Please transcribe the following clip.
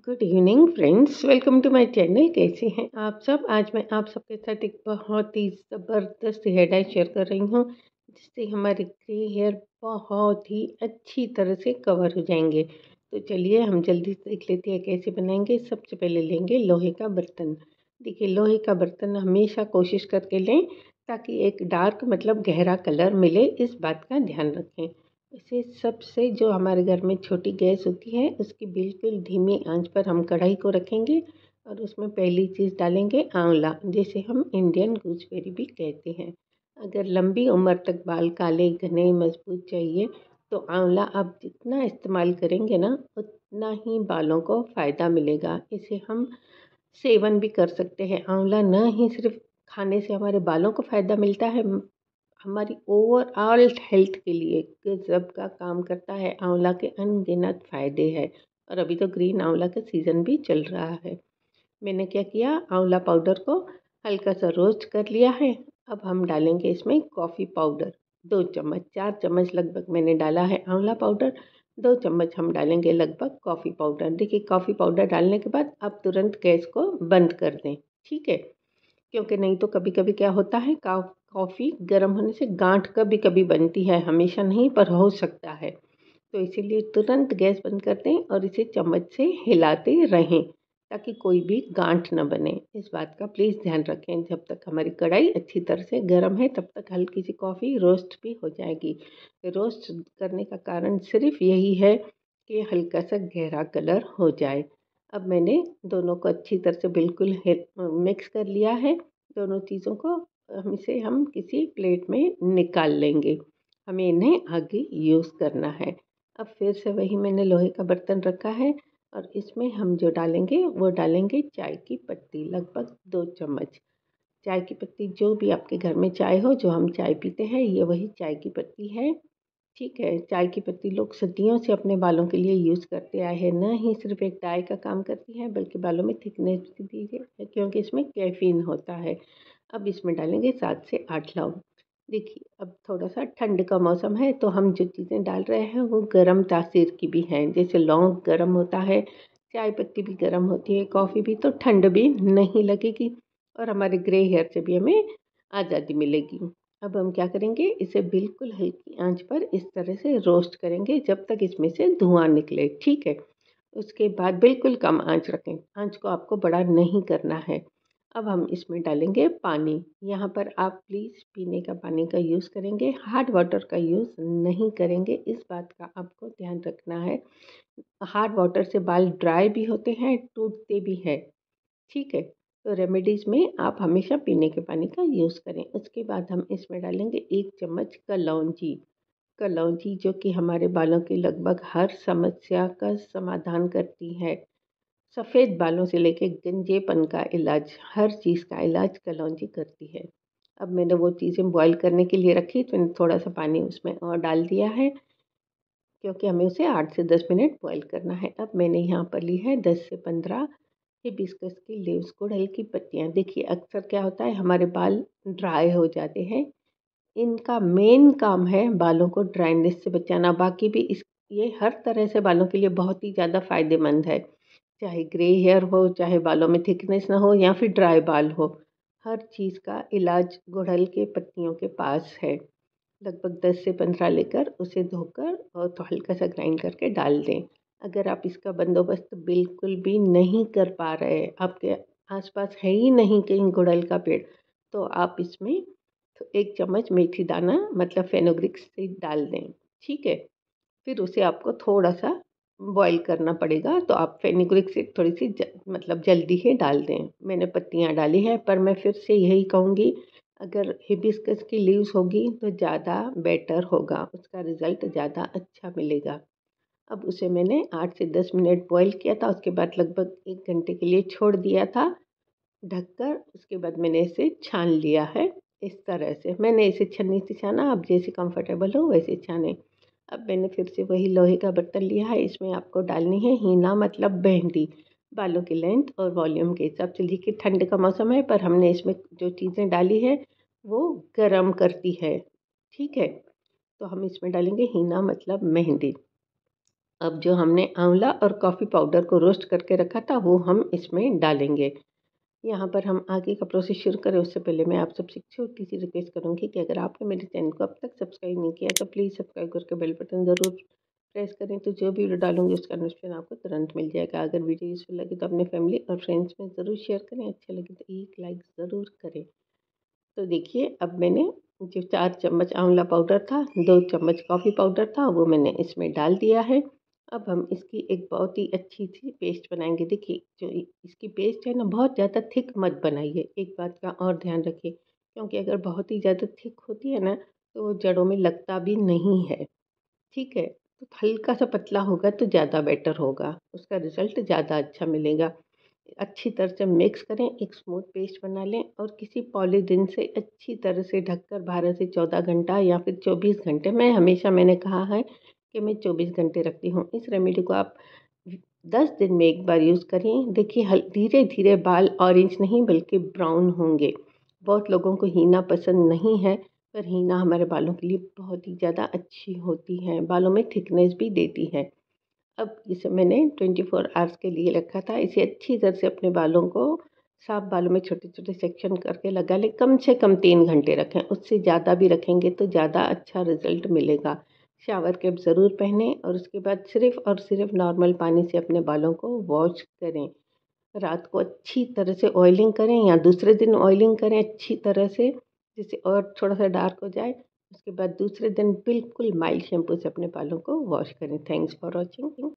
Good evening friends, welcome to my channel. कैसे हैं आप सब? आज मैं आप सबके साथ एक बहुत ही ज़बरदस्त हेयर डाई शेयर कर रही हूँ, जिससे हमारे ग्रे हेयर बहुत ही अच्छी तरह से कवर हो जाएंगे। तो चलिए हम जल्दी से देख लेते हैं कैसे बनाएंगे। सबसे पहले लेंगे लोहे का बर्तन। देखिए, लोहे का बर्तन हमेशा कोशिश करके लें ताकि एक डार्क मतलब गहरा कलर मिले, इस बात का ध्यान रखें। इसे सबसे जो हमारे घर में छोटी गैस होती है उसकी बिल्कुल धीमी आंच पर हम कढ़ाई को रखेंगे और उसमें पहली चीज़ डालेंगे आंवला, जिसे हम इंडियन गूसबेरी भी कहते हैं। अगर लंबी उम्र तक बाल काले घने मजबूत चाहिए तो आंवला आप जितना इस्तेमाल करेंगे ना उतना ही बालों को फ़ायदा मिलेगा। इसे हम सेवन भी कर सकते हैं। आंवला न ही सिर्फ खाने से हमारे बालों को फ़ायदा मिलता है, हमारी ओवरऑल हेल्थ के लिए गजब का काम करता है। आंवला के अनगिनत फ़ायदे हैं और अभी तो ग्रीन आंवला का सीज़न भी चल रहा है। मैंने क्या किया, आंवला पाउडर को हल्का सा रोस्ट कर लिया है। अब हम डालेंगे इसमें कॉफ़ी पाउडर 2 चम्मच, 4 चम्मच लगभग मैंने डाला है आंवला पाउडर। 2 चम्मच हम डालेंगे लगभग कॉफ़ी पाउडर। देखिए, कॉफ़ी पाउडर डालने के बाद आप तुरंत गैस को बंद कर दें, ठीक है? क्योंकि नहीं तो कभी कभी क्या होता है, कॉफ़ी गर्म होने से गांठ कभी कभी बनती है, हमेशा नहीं पर हो सकता है। तो इसीलिए तुरंत गैस बंद कर दें और इसे चम्मच से हिलाते रहें ताकि कोई भी गांठ न बने। इस बात का प्लीज़ ध्यान रखें। जब तक हमारी कढ़ाई अच्छी तरह से गर्म है तब तक हल्की सी कॉफ़ी रोस्ट भी हो जाएगी। रोस्ट करने का कारण सिर्फ यही है कि हल्का सा गहरा कलर हो जाए। अब मैंने दोनों को अच्छी तरह से बिल्कुल मिक्स कर लिया है। दोनों चीज़ों को हम किसी प्लेट में निकाल लेंगे। हमें इन्हें आगे यूज़ करना है। अब फिर से वही मैंने लोहे का बर्तन रखा है और इसमें हम जो डालेंगे वो डालेंगे चाय की पत्ती, लगभग 2 चम्मच। चाय की पत्ती जो भी आपके घर में चाय हो, जो हम चाय पीते हैं, ये वही चाय की पत्ती है। ठीक है, चाय की पत्ती लोग सदियों से अपने बालों के लिए यूज़ करते आए हैं। न ही सिर्फ एक डाई का काम करती है बल्कि बालों में थिकनेस भी है, क्योंकि इसमें कैफ़ीन होता है। अब इसमें डालेंगे 7 से 8 लौंग। देखिए, अब थोड़ा-सा ठंड का मौसम है तो हम जो चीज़ें डाल रहे हैं वो गरम तासीर की भी हैं। जैसे लौंग गरम होता है, चाय पत्ती भी गरम होती है, कॉफ़ी भी, तो ठंड भी नहीं लगेगी और हमारे ग्रे हेयर से भी हमें आज़ादी मिलेगी। अब हम क्या करेंगे, इसे बिल्कुल हल्की आंच पर इस तरह से रोस्ट करेंगे जब तक इसमें से धुआं निकले, ठीक है? उसके बाद बिल्कुल कम आंच रखें, आंच को आपको बड़ा नहीं करना है। अब हम इसमें डालेंगे पानी। यहाँ पर आप प्लीज़ पीने का पानी का यूज़ करेंगे, हार्ड वाटर का यूज़ नहीं करेंगे, इस बात का आपको ध्यान रखना है। हार्ड वाटर से बाल ड्राई भी होते हैं, टूटते भी हैं, ठीक है? तो रेमेडीज़ में आप हमेशा पीने के पानी का यूज़ करें। उसके बाद हम इसमें डालेंगे 1 चम्मच कलौंजी। कलौंजी जो कि हमारे बालों की लगभग हर समस्या का समाधान करती है। सफ़ेद बालों से लेके गंजेपन का इलाज, हर चीज़ का इलाज कलौंजी करती है। अब मैंने वो चीज़ें बॉयल करने के लिए रखी तो मैंने थोड़ा-सा पानी उसमें और डाल दिया है, क्योंकि हमें उसे 8 से 10 मिनट बॉयल करना है। अब मैंने यहाँ पर ली है 10 से 15 हिबिस्कस की लीव्स, गुड़हल की पत्तियाँ। देखिए, अक्सर क्या होता है, हमारे बाल ड्राई हो जाते हैं। इनका मेन काम है बालों को ड्राइनेस से बचाना। बाकी भी इस ये हर तरह से बालों के लिए बहुत ही ज़्यादा फ़ायदेमंद है। चाहे ग्रे हेयर हो, चाहे बालों में थिकनेस ना हो या फिर ड्राई बाल हो, हर चीज़ का इलाज गुड़हल के पत्तियों के पास है। लगभग 10 से 15 लेकर उसे धोकर और तो हल्का सा ग्राइंड करके डाल दें। अगर आप इसका बंदोबस्त बिल्कुल भी नहीं कर पा रहे, आपके आसपास है ही नहीं कहीं गुड़हल का पेड़, तो आप इसमें तो 1 चम्मच मेथी दाना मतलब फेनुग्रीक सीड डाल दें, ठीक है? फिर उसे आपको थोड़ा-सा बॉयल करना पड़ेगा, तो आप फेनुग्रीक सीड थोड़ी-सी मतलब जल्दी ही डाल दें। मैंने पत्तियाँ डाली हैं, पर मैं फिर से यही कहूँगी, अगर हिबिस्कस की लीव्स होगी तो ज़्यादा बेटर होगा, उसका रिज़ल्ट ज़्यादा अच्छा मिलेगा। अब उसे मैंने 8 से 10 मिनट बॉयल किया था, उसके बाद लगभग 1 घंटे के लिए छोड़ दिया था ढककर। उसके बाद मैंने इसे छान लिया है, इस तरह से। मैंने इसे छन्नी से छाना, आप जैसे कंफर्टेबल हो वैसे छानें। अब मैंने फिर से वही लोहे का बर्तन लिया है, इसमें आपको डालनी है हीना मतलब मेहंदी। बालों की लेंथ और वॉल्यूम के हिसाब से। देखिए, ठंड का मौसम है पर हमने इसमें जो चीज़ें डाली है वो गर्म करती है, ठीक है? तो हम इसमें डालेंगे हीना मतलब मेहंदी। अब जो हमने आंवला और कॉफ़ी पाउडर को रोस्ट करके रखा था वो हम इसमें डालेंगे। यहाँ पर हम आगे का प्रोसेस शुरू करें उससे पहले मैं आप सबसे एक छोटी सी रिक्वेस्ट करूँगी कि अगर आपने मेरे चैनल को अब तक सब्सक्राइब नहीं किया तो प्लीज़ सब्सक्राइब करके बेल बटन ज़रूर प्रेस करें, तो जो भी वीडियो डालूंगी उसका नोटिफिकेशन आपको तुरंत मिल जाएगा। अगर वीडियो यूज़फुल लगे तो अपने फैमिली और फ्रेंड्स में ज़रूर शेयर करें, अच्छा लगे तो एक लाइक ज़रूर करें। तो देखिए अब मैंने जो 4 चम्मच आंवला पाउडर था, 2 चम्मच कॉफ़ी पाउडर था, वो मैंने इसमें डाल दिया है। अब हम इसकी एक बहुत ही अच्छी-सी पेस्ट बनाएँगे। देखिए जो इसकी पेस्ट है ना, बहुत ज़्यादा थिक मत बनाइए, एक बात का और ध्यान रखिए, क्योंकि अगर बहुत ही ज़्यादा थिक होती है ना, तो जड़ों में लगता भी नहीं है, ठीक है? तो हल्का-सा पतला होगा तो ज़्यादा बेटर होगा, उसका रिज़ल्ट ज़्यादा अच्छा मिलेगा। अच्छी तरह से मिक्स करें, एक स्मूथ पेस्ट बना लें और किसी पॉलीथिन से अच्छी तरह से ढककर 12 से 14 घंटा या फिर 24 घंटे, मैंने कहा है कि मैं 24 घंटे रखती हूँ। इस रेमेडी को आप 10 दिन में एक बार यूज़ करें। देखिए धीरे-धीरे बाल ऑरेंज नहीं बल्कि ब्राउन होंगे। बहुत लोगों को हीना पसंद नहीं है, पर हीना हमारे बालों के लिए बहुत ही ज़्यादा अच्छी होती है, बालों में थिकनेस भी देती है। अब इसे मैंने 24 आवर्स के लिए रखा था। इसे अच्छी तरह से अपने बालों को, साफ बालों में छोटे-छोटे सेक्शन करके लगा लें। कम से कम 3 घंटे रखें, उससे ज़्यादा भी रखेंगे तो ज़्यादा अच्छा रिज़ल्ट मिलेगा। शावर कैप ज़रूर पहनें और उसके बाद सिर्फ़ और सिर्फ़ नॉर्मल पानी से अपने बालों को वॉश करें। रात को अच्छी तरह से ऑयलिंग करें या दूसरे दिन ऑयलिंग करें अच्छी तरह से, जिससे और थोड़ा-सा डार्क हो जाए। उसके बाद दूसरे दिन बिल्कुल माइल्ड शैम्पू से अपने बालों को वॉश करें। Thanks for watching.